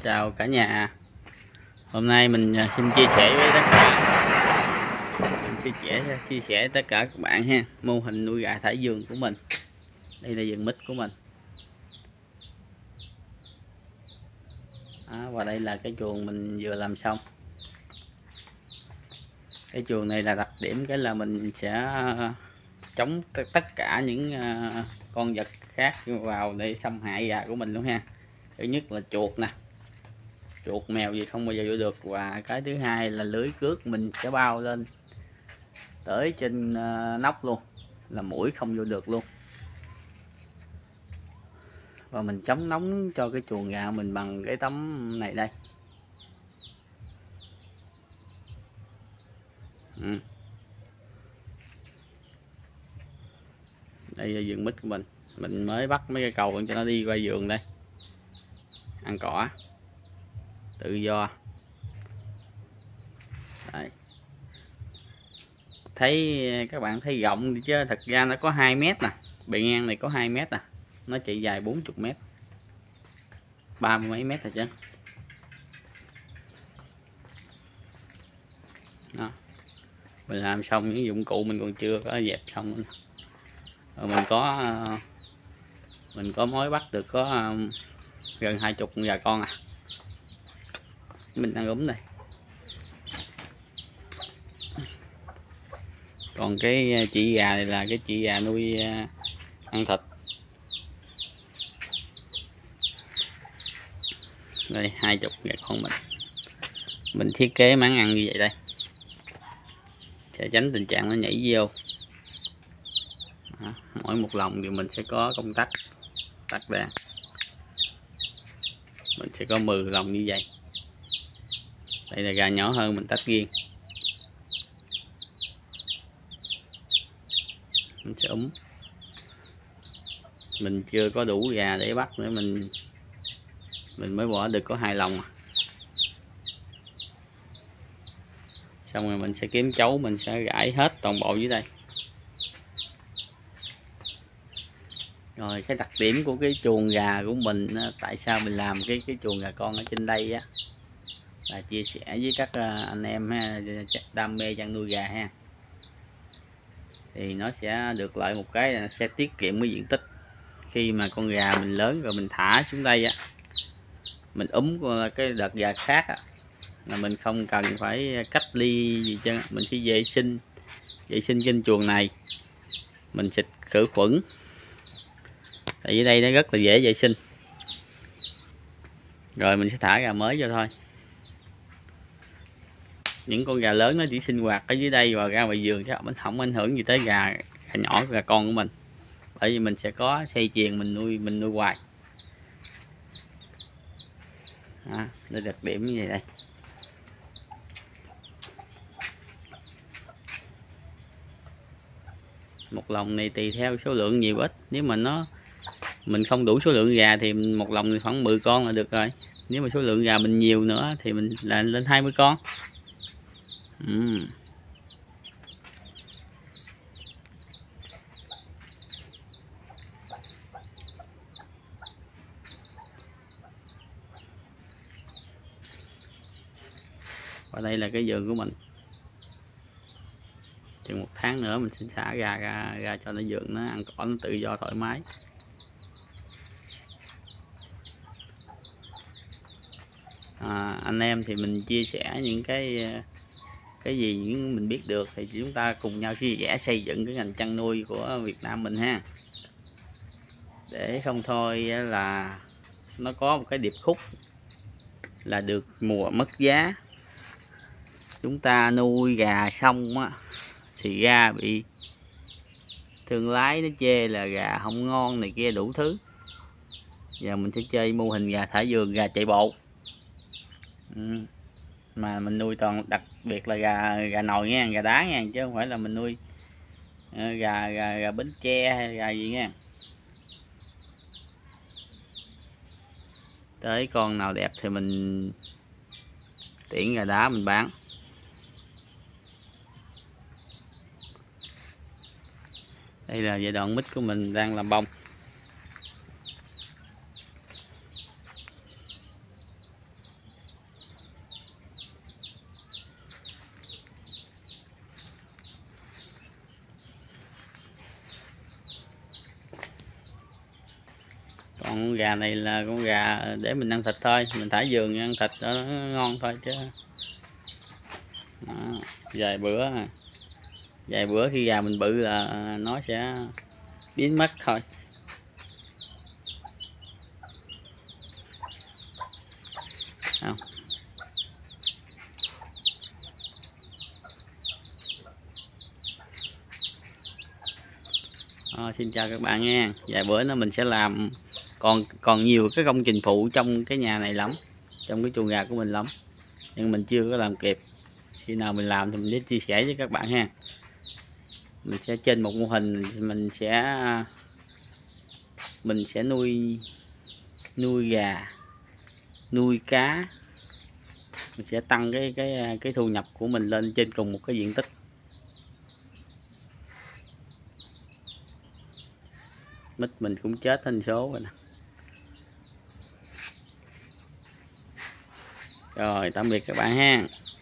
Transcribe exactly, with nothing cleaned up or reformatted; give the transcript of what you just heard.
Chào cả nhà. Hôm nay mình xin chia sẻ với tất cả mình chia sẻ chia sẻ tất cả các bạn ha, mô hình nuôi gà thả vườn của mình. Đây là vườn mít của mình. Đó, và đây là cái chuồng mình vừa làm xong. Cái chuồng này là đặc điểm cái là mình sẽ chống tất cả những con vật khác vào để xâm hại gà của mình luôn ha. Thứ nhất là chuột nè, chuột mèo gì không bao giờ vô được, và cái thứ hai là lưới cước mình sẽ bao lên tới trên nóc luôn, là muỗi không vô được luôn. Và mình chống nóng cho cái chuồng gà mình bằng cái tấm này đây. Ừ. Đây là vườn mít của mình. Mình mới bắt mấy cái cầu cho nó đi qua vườn đây, ăn cỏ tự do. Đây. Thấy các bạn thấy rộng chứ thật ra nó có hai mét nè, bề ngang này có hai mét nè, nó chạy dài bốn mươi mét, ba mươi mấy mét rồi chứ. Đó. Mình làm xong những dụng cụ mình còn chưa có dẹp xong nữa. Rồi mình có mình có mối bắt được có gần hai chục gà con à. Mình đang ốm đây. Còn cái chị gà này là cái chị gà nuôi ăn thịt. Đây hai chục gà con mình. Mình thiết kế máng ăn như vậy đây, sẽ tránh tình trạng nó nhảy vô. Đó, mỗi một lồng thì mình sẽ có công tắc tắt đèn. Mình sẽ có mười lồng như vậy. Đây là gà nhỏ hơn mình tách riêng. Mình sẽ úm. Mình chưa có đủ gà để bắt nữa, mình mình mới bỏ được có hai lồng. Xong rồi mình sẽ kiếm chấu, mình sẽ rải hết toàn bộ dưới đây. Rồi cái đặc điểm của cái chuồng gà của mình, tại sao mình làm cái cái chuồng gà con ở trên đây á, là chia sẻ với các anh em ha, đam mê chăn nuôi gà ha. Thì nó sẽ được lợi một cái là sẽ tiết kiệm cái diện tích. Khi mà con gà mình lớn rồi mình thả xuống đây á, mình úm cái đợt gà khác á, là mình không cần phải cách ly gì chứ, mình chỉ vệ sinh vệ sinh trên chuồng này, mình xịt khử khuẩn. Tại vì đây nó rất là dễ vệ sinh. Rồi mình sẽ thả gà mới vô thôi. Những con gà lớn nó chỉ sinh hoạt ở dưới đây và ra ngoài vườn chứ mình không ảnh hưởng gì tới gà, gà nhỏ, gà con của mình. Bởi vì mình sẽ có dây chuyền mình nuôi mình nuôi hoài. Đó, đây đặc điểm như vậy đây. Một lồng này tùy theo số lượng nhiều ít. Nếu mà nó mình không đủ số lượng gà thì một lồng thì khoảng mười con là được rồi. Nếu mà số lượng gà mình nhiều nữa thì mình là lên hai mươi con. uhm. Và đây là cái vườn của mình. Chừng một tháng nữa mình sẽ thả gà ra, ra cho nó vườn nó ăn cỏ, nó tự do thoải mái. À, anh em thì mình chia sẻ những cái cái gì những mình biết được thì chúng ta cùng nhau chia sẻ xây dựng cái ngành chăn nuôi của Việt Nam mình ha. Để không thôi là nó có một cái điệp khúc là được mùa mất giá. Chúng ta nuôi gà xong á thì gà bị thương lái nó chê là gà không ngon này kia đủ thứ. Giờ mình sẽ chơi mô hình gà thả vườn, gà chạy bộ. Ừ. Mà mình nuôi toàn đặc biệt là gà gà nồi nha, gà đá nha, chứ không phải là mình nuôi gà gà gà Bến Tre hay gà gì nha. Tới con nào đẹp thì mình tuyển gà đá mình bán. Đây là giai đoạn mít của mình đang làm bông. Còn gà này là con gà để mình ăn thịt thôi, mình thả vườn ăn thịt đó, nó ngon thôi chứ. Đó, vài bữa vài bữa khi gà mình bự là nó sẽ biến mất thôi. Không. À, xin chào các bạn nha. Vài bữa nữa mình sẽ làm còn còn nhiều cái công trình phụ trong cái nhà này lắm, trong cái chuồng gà của mình lắm, nhưng mình chưa có làm kịp. Khi nào mình làm thì mình sẽ chia sẻ với các bạn ha. Mình sẽ trên một mô hình mình sẽ mình sẽ nuôi nuôi gà, nuôi cá, mình sẽ tăng cái cái cái thu nhập của mình lên trên cùng một cái diện tích. Mít mình cũng chết thành số rồi nè. Rồi tạm biệt các bạn ha.